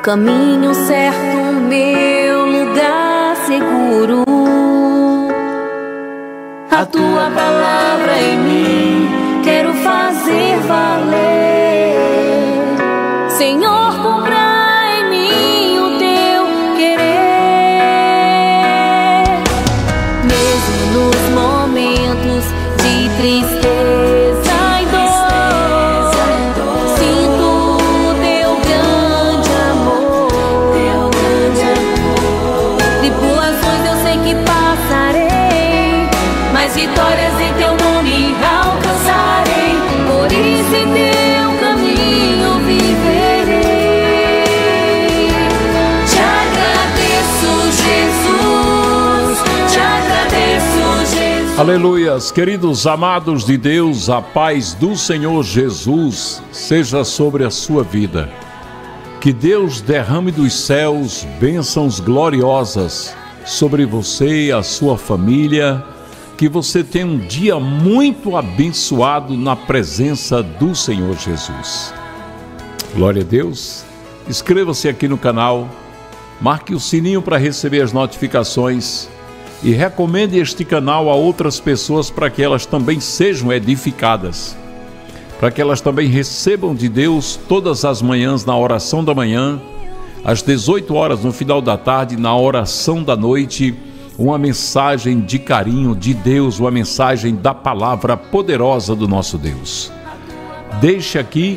caminho certo, meu lugar seguro. A tua palavra em mim quero fazer valer. Senhor, cumpra em mim o teu querer. Mesmo nos momentos de tristeza e dor, sinto o teu grande amor. Tribulações eu sei que passarei, mas vitórias em teu nome alcançarei. Por isso em teu caminho viverei. Te agradeço, Jesus. Te agradeço, Jesus. Aleluias, queridos amados de Deus, a paz do Senhor Jesus seja sobre a sua vida. Que Deus derrame dos céus bênçãos gloriosas sobre você e a sua família. Que você tenha um dia muito abençoado na presença do Senhor Jesus. Glória a Deus. Inscreva-se aqui no canal, marque o sininho para receber as notificações e recomende este canal a outras pessoas para que elas também sejam edificadas, para que elas também recebam de Deus todas as manhãs na oração da manhã, às 18 horas no final da tarde, na oração da noite, uma mensagem de carinho de Deus, uma mensagem da palavra poderosa do nosso Deus. Deixe aqui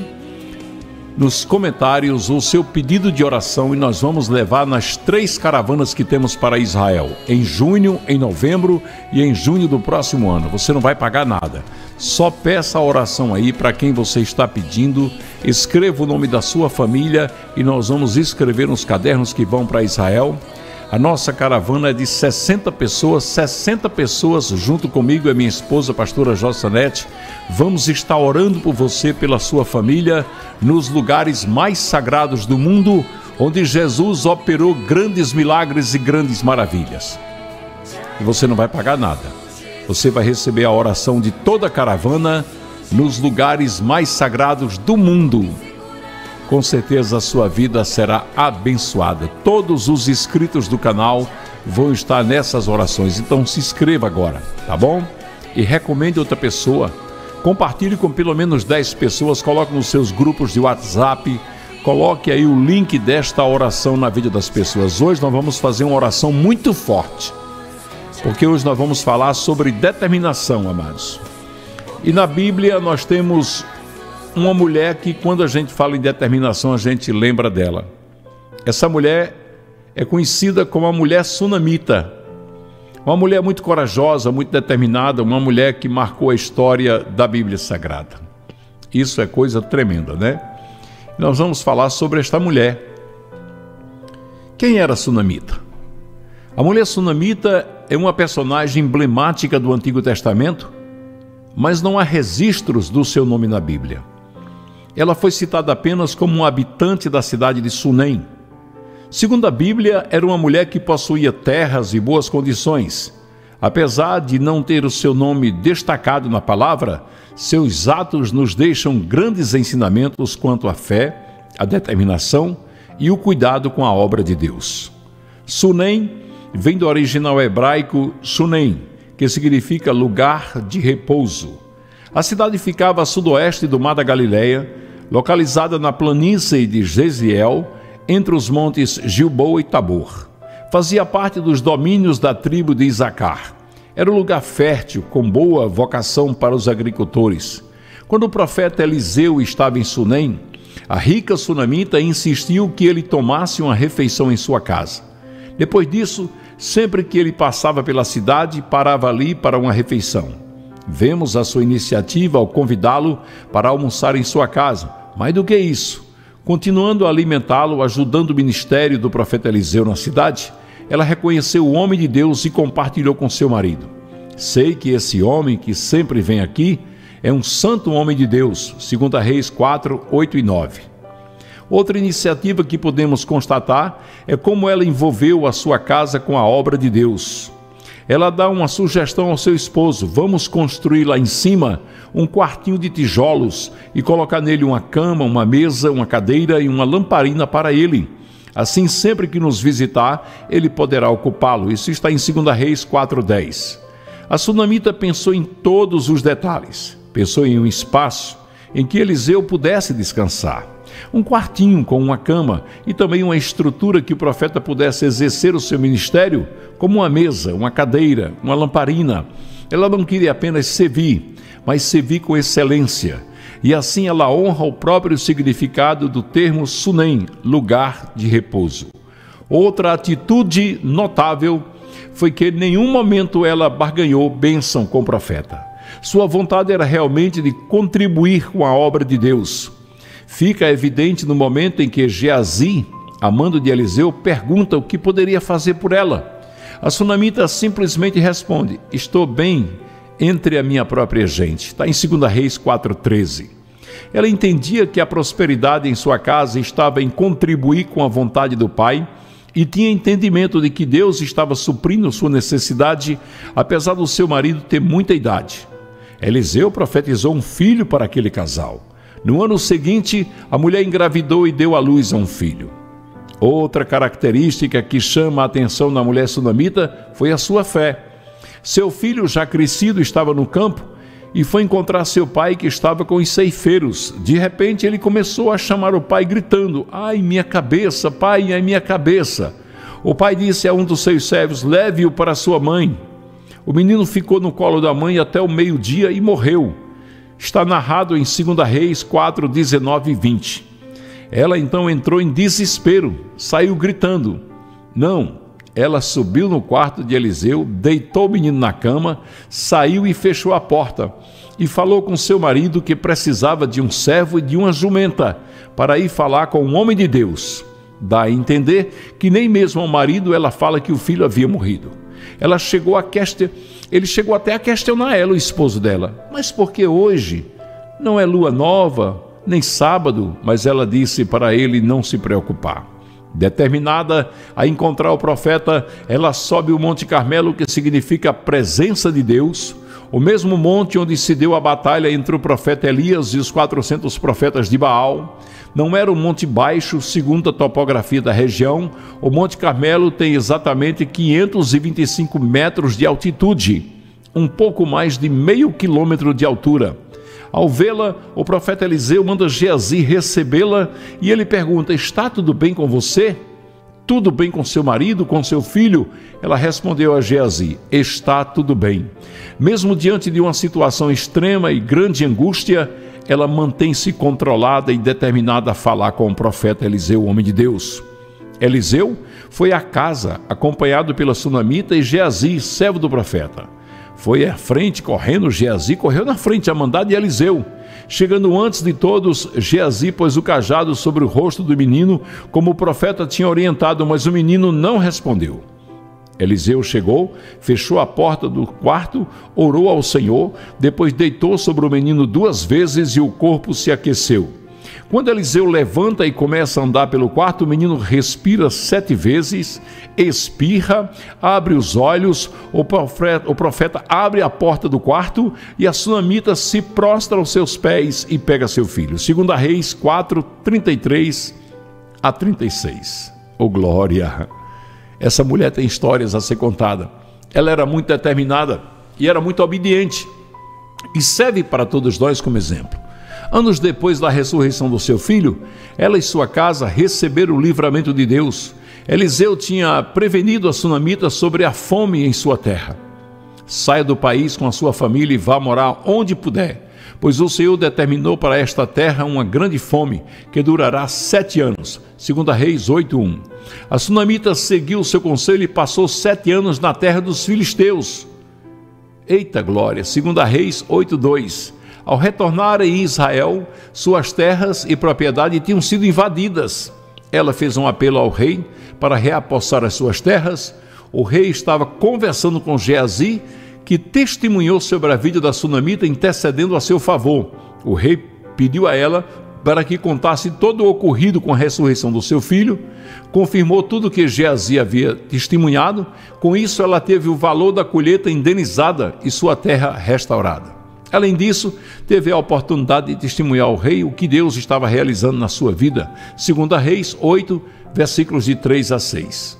nos comentários o seu pedido de oração e nós vamos levar nas 3 caravanas que temos para Israel, em junho, em novembro e em junho do próximo ano. Você não vai pagar nada, só peça a oração aí para quem você está pedindo, escreva o nome da sua família e nós vamos escrever nos cadernos que vão para Israel. A nossa caravana é de 60 pessoas junto comigo e a minha esposa, a pastora Jossanete. Vamos estar orando por você, pela sua família, nos lugares mais sagrados do mundo, onde Jesus operou grandes milagres e grandes maravilhas. E você não vai pagar nada. Você vai receber a oração de toda a caravana nos lugares mais sagrados do mundo. Com certeza a sua vida será abençoada. Todos os inscritos do canal vão estar nessas orações. Então se inscreva agora, tá bom? E recomende outra pessoa. Compartilhe com pelo menos 10 pessoas. Coloque nos seus grupos de WhatsApp. Coloque aí o link desta oração na vida das pessoas. Hoje nós vamos fazer uma oração muito forte, porque hoje nós vamos falar sobre determinação, amados. E na Bíblia nós temos uma mulher que, quando a gente fala em determinação, a gente lembra dela. Essa mulher é conhecida como a mulher sunamita. Uma mulher muito corajosa, muito determinada, uma mulher que marcou a história da Bíblia Sagrada. Isso é coisa tremenda, né? Nós vamos falar sobre esta mulher. Quem era a sunamita? A mulher sunamita é uma personagem emblemática do Antigo Testamento, mas não há registros do seu nome na Bíblia. Ela foi citada apenas como um habitante da cidade de Sunem. Segundo a Bíblia, era uma mulher que possuía terras e boas condições. Apesar de não ter o seu nome destacado na palavra, seus atos nos deixam grandes ensinamentos quanto à fé, a determinação e o cuidado com a obra de Deus. Sunem vem do original hebraico Sunem, que significa lugar de repouso. A cidade ficava a sudoeste do Mar da Galileia, localizada na planície de Jeziel, entre os montes Gilboa e Tabor. Fazia parte dos domínios da tribo de Isacar. Era um lugar fértil, com boa vocação para os agricultores. Quando o profeta Eliseu estava em Sunem, a rica sunamita insistiu que ele tomasse uma refeição em sua casa. Depois disso, sempre que ele passava pela cidade, parava ali para uma refeição. Vemos a sua iniciativa ao convidá-lo para almoçar em sua casa. Mais do que isso, continuando a alimentá-lo, ajudando o ministério do profeta Eliseu na cidade, ela reconheceu o homem de Deus e compartilhou com seu marido. Sei que esse homem que sempre vem aqui é um santo homem de Deus, 2 Reis 4, 8 e 9. Outra iniciativa que podemos constatar é como ela envolveu a sua casa com a obra de Deus. Ela dá uma sugestão ao seu esposo: vamos construir lá em cima um quartinho de tijolos e colocar nele uma cama, uma mesa, uma cadeira e uma lamparina para ele. Assim, sempre que nos visitar, ele poderá ocupá-lo. Isso está em 2 Reis 4:10. A sunamita pensou em todos os detalhes. Pensou em um espaço em que Eliseu pudesse descansar. Um quartinho com uma cama e também uma estrutura que o profeta pudesse exercer o seu ministério, como uma mesa, uma cadeira, uma lamparina. Ela não queria apenas servir, mas servir com excelência. E assim ela honra o próprio significado do termo Sunem, lugar de repouso. Outra atitude notável foi que em nenhum momento ela barganhou bênção com o profeta. Sua vontade era realmente de contribuir com a obra de Deus. Fica evidente no momento em que Geazi, amando de Eliseu, pergunta o que poderia fazer por ela. A sunamita simplesmente responde: estou bem entre a minha própria gente. Está em 2 Reis 4:13. Ela entendia que a prosperidade em sua casa estava em contribuir com a vontade do Pai e tinha entendimento de que Deus estava suprindo sua necessidade, apesar do seu marido ter muita idade. Eliseu profetizou um filho para aquele casal. No ano seguinte, a mulher engravidou e deu à luz a um filho. Outra característica que chama a atenção na mulher sunamita foi a sua fé. Seu filho, já crescido, estava no campo e foi encontrar seu pai, que estava com os ceifeiros. De repente, ele começou a chamar o pai, gritando: ai, minha cabeça, pai, ai, minha cabeça. O pai disse a um dos seus servos: leve-o para sua mãe. O menino ficou no colo da mãe até o meio-dia e morreu. Está narrado em 2 Reis 4, 19 e 20. Ela então entrou em desespero, saiu gritando. Não, ela subiu no quarto de Eliseu, deitou o menino na cama, saiu e fechou a porta. E falou com seu marido que precisava de um servo e de uma jumenta para ir falar com um homem de Deus. Dá a entender que nem mesmo ao marido ela fala que o filho havia morrido. Ele chegou até a questionar ela, o esposo dela: mas por que hoje? Não é lua nova, nem sábado. Mas ela disse para ele não se preocupar. Determinada a encontrar o profeta, ela sobe o Monte Carmelo, que significa presença de Deus, o mesmo monte onde se deu a batalha entre o profeta Elias e os 400 profetas de Baal. Não era um monte baixo, segundo a topografia da região. O Monte Carmelo tem exatamente 525 metros de altitude, um pouco mais de meio quilômetro de altura. Ao vê-la, o profeta Eliseu manda Geazi recebê-la e ele pergunta: está tudo bem com você? Tudo bem com seu marido, com seu filho? Ela respondeu a Geazi: está tudo bem. Mesmo diante de uma situação extrema e grande angústia, ela mantém-se controlada e determinada a falar com o profeta Eliseu, o homem de Deus. Eliseu foi à casa, acompanhado pela sunamita e Geazi, servo do profeta. Foi à frente correndo, Geazi correu na frente a mandado de Eliseu. Chegando antes de todos, Geazi pôs o cajado sobre o rosto do menino, como o profeta tinha orientado, mas o menino não respondeu. Eliseu chegou, fechou a porta do quarto, orou ao Senhor, depois deitou sobre o menino 2 vezes e o corpo se aqueceu. Quando Eliseu levanta e começa a andar pelo quarto, o menino respira 7 vezes, espirra, abre os olhos, o profeta abre a porta do quarto e a sunamita se prostra aos seus pés e pega seu filho. 2 Reis 4, 33 a 36. Oh, glória! Essa mulher tem histórias a ser contada. Ela era muito determinada e era muito obediente e serve para todos nós como exemplo. Anos depois da ressurreição do seu filho, ela e sua casa receberam o livramento de Deus. Eliseu tinha prevenido a sunamita sobre a fome em sua terra. Saia do país com a sua família e vá morar onde puder, pois o Senhor determinou para esta terra uma grande fome, que durará 7 anos. 2 Reis 8:1. A sunamita seguiu o seu conselho e passou 7 anos na terra dos filisteus. Eita glória! 2 Reis 8:2. Ao retornar em Israel, suas terras e propriedade tinham sido invadidas. Ela fez um apelo ao rei para reapossar as suas terras. O rei estava conversando com Geazi, que testemunhou sobre a vida da sunamita, intercedendo a seu favor. O rei pediu a ela para que contasse todo o ocorrido com a ressurreição do seu filho, confirmou tudo que Geazi havia testemunhado. Com isso, ela teve o valor da colheita indenizada e sua terra restaurada. Além disso, teve a oportunidade de testemunhar ao rei o que Deus estava realizando na sua vida. 2 Reis 8, versículos de 3 a 6.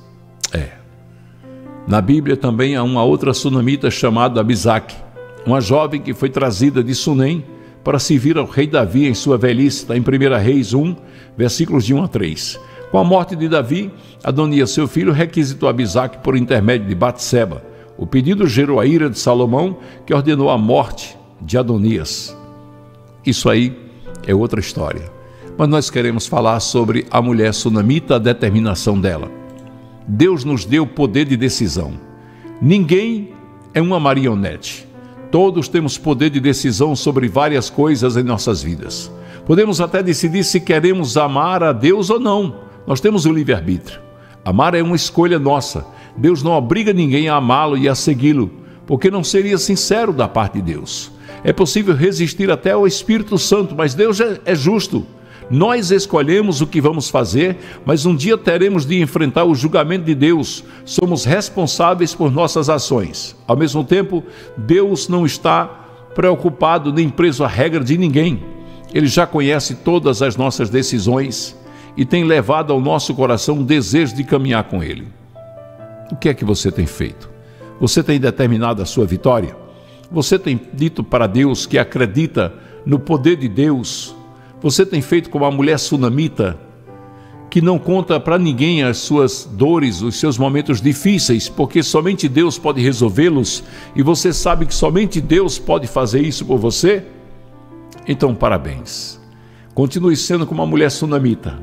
Na Bíblia também há uma outra sunamita chamada Abisaque, uma jovem que foi trazida de Sunem para servir ao rei Davi em sua velhice. Está em 1 Reis 1, versículos de 1 a 3. Com a morte de Davi, Adonias, seu filho, requisitou Abisaque por intermédio de Batseba. O pedido gerou a ira de Salomão, que ordenou a morte de Adonias. Isso aí é outra história. Mas nós queremos falar sobre a mulher sunamita, a determinação dela. Deus nos deu poder de decisão. Ninguém é uma marionete. Todos temos poder de decisão sobre várias coisas em nossas vidas. Podemos até decidir se queremos amar a Deus ou não. Nós temos o livre-arbítrio. Amar é uma escolha nossa. Deus não obriga ninguém a amá-lo e a segui-lo, porque não seria sincero da parte de Deus. É possível resistir até ao Espírito Santo, mas Deus é justo. Nós escolhemos o que vamos fazer, mas um dia teremos de enfrentar o julgamento de Deus. Somos responsáveis por nossas ações. Ao mesmo tempo, Deus não está preocupado nem preso à regra de ninguém. Ele já conhece todas as nossas decisões e tem levado ao nosso coração o desejo de caminhar com Ele. O que é que você tem feito? Você tem determinado a sua vitória? Você tem dito para Deus que acredita no poder de Deus? Você tem feito como a mulher sunamita, que não conta para ninguém as suas dores, os seus momentos difíceis, porque somente Deus pode resolvê-los, e você sabe que somente Deus pode fazer isso por você? Então, parabéns. Continue sendo como a mulher sunamita.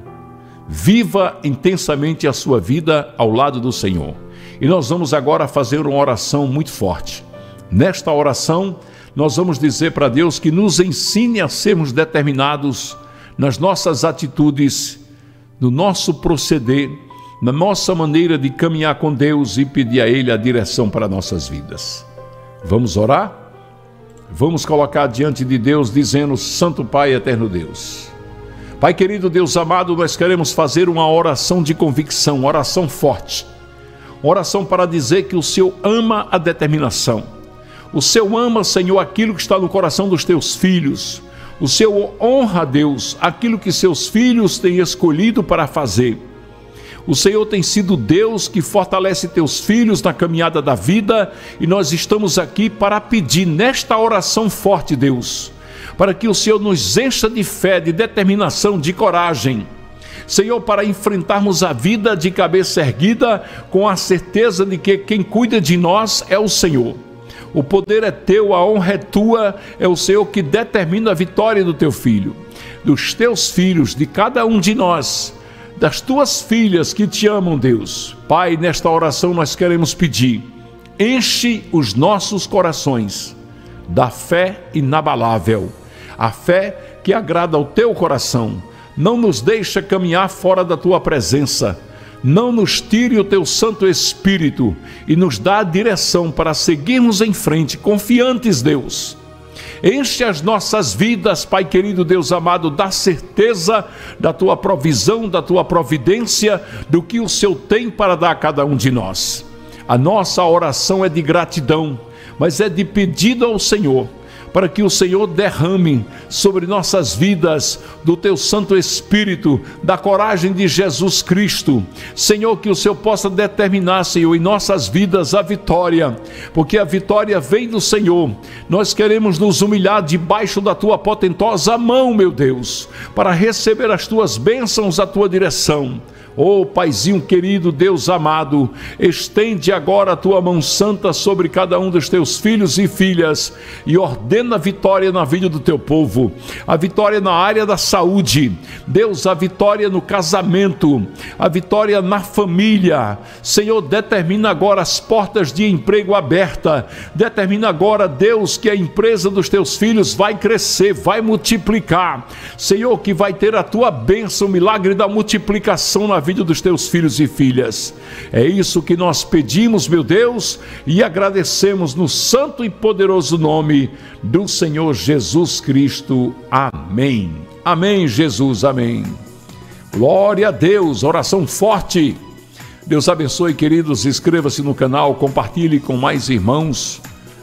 Viva intensamente a sua vida ao lado do Senhor. E nós vamos agora fazer uma oração muito forte. Nesta oração, nós vamos dizer para Deus que nos ensine a sermos determinados nas nossas atitudes, no nosso proceder, na nossa maneira de caminhar com Deus e pedir a Ele a direção para nossas vidas. Vamos orar? Vamos colocar diante de Deus dizendo: Santo Pai, eterno Deus. Pai querido, Deus amado, nós queremos fazer uma oração de convicção, uma oração forte. Uma oração para dizer que o Senhor ama a determinação. O Senhor ama, Senhor, aquilo que está no coração dos teus filhos. O Senhor honra, Deus, aquilo que seus filhos têm escolhido para fazer. O Senhor tem sido Deus que fortalece teus filhos na caminhada da vida, e nós estamos aqui para pedir nesta oração forte, Deus, para que o Senhor nos encha de fé, de determinação, de coragem. Senhor, para enfrentarmos a vida de cabeça erguida, com a certeza de que quem cuida de nós é o Senhor. O poder é teu, a honra é tua, é o Senhor que determina a vitória do teu filho, dos teus filhos, de cada um de nós, das tuas filhas que te amam, Deus. Pai, nesta oração nós queremos pedir: enche os nossos corações da fé inabalável, a fé que agrada ao teu coração. Não nos deixa caminhar fora da tua presença. Não nos tire o teu Santo Espírito e nos dá a direção para seguirmos em frente, confiantes, Deus. Enche as nossas vidas, Pai querido, Deus amado, da certeza da tua provisão, da tua providência, do que o Senhor tem para dar a cada um de nós. A nossa oração é de gratidão, mas é de pedido ao Senhor, para que o Senhor derrame sobre nossas vidas do teu Santo Espírito, da coragem de Jesus Cristo. Senhor, que o Senhor possa determinar, Senhor, em nossas vidas a vitória, porque a vitória vem do Senhor. Nós queremos nos humilhar debaixo da tua potentosa mão, meu Deus, para receber as tuas bênçãos, a tua direção. Oh, Paizinho querido, Deus amado, estende agora a tua mão santa sobre cada um dos teus filhos e filhas e ordena a vitória na vida do teu povo, a vitória na área da saúde, Deus, a vitória no casamento, a vitória na família. Senhor, determina agora as portas de emprego abertas, determina agora, Deus, que a empresa dos teus filhos vai crescer, vai multiplicar, Senhor, que vai ter a tua bênção, o milagre da multiplicação na vida dos teus filhos e filhas. É isso que nós pedimos, meu Deus, e agradecemos no santo e poderoso nome do Senhor Jesus Cristo. Amém. Amém, Jesus, amém. Glória a Deus. Oração forte. Deus abençoe, queridos. Inscreva-se no canal, compartilhe com mais irmãos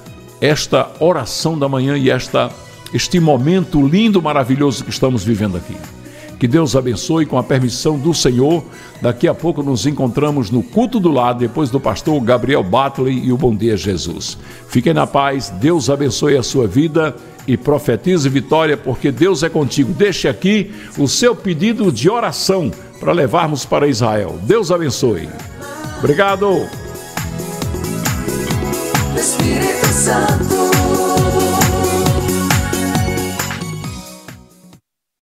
esta oração da manhã e este momento lindo, maravilhoso que estamos vivendo aqui. Que Deus abençoe com a permissão do Senhor. Daqui a pouco nos encontramos no culto do lar, depois do pastor Gabriel Batley e o Bom Dia Jesus. Fiquem na paz, Deus abençoe a sua vida e profetize vitória, porque Deus é contigo. Deixe aqui o seu pedido de oração para levarmos para Israel. Deus abençoe. Obrigado. Espírito Santo.